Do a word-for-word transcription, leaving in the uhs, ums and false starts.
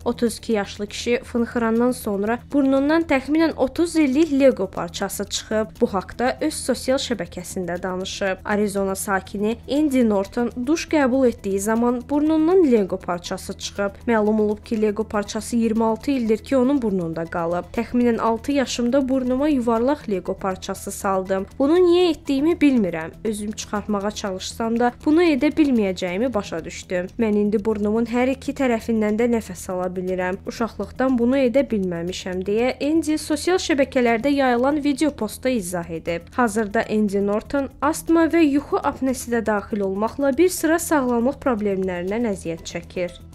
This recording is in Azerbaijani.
otuz iki yaşlı kişi fınxırandan sonra burnundan təxminən otuz illik Lego parçası çıxıb. Bu haqda öz sosial şəbəkəsində danışıb. Arizona sakini Andy Norton duş qəbul etdiyi zaman burnundan Lego parçası çıxıb. Məlum olub ki, Lego parçası iyirmi altı ildir ki, onun burnunda qalıb. Təxminən altı yaşımda burnuma yuvarlaq Lego parçası saldım. Bunu niyə etdiyimi bilmirəm. Özüm çıxartmağa çalışsam da bunu edə bilməyəcəyimi başa düşdüm. Mən indi burnumun hər iki tərəfindən də nəfəs ala bilirəm. Uşaqlıqdan bunu edə bilməmişəm deyə Andy sosial şəbəkələrdə yayılan video postda izah edib. Hazırda Andy Norton astma və yuxu apnesi də daxil olmaqla bir sıra sağlamlıq problemlərindən əziyyət çəkir.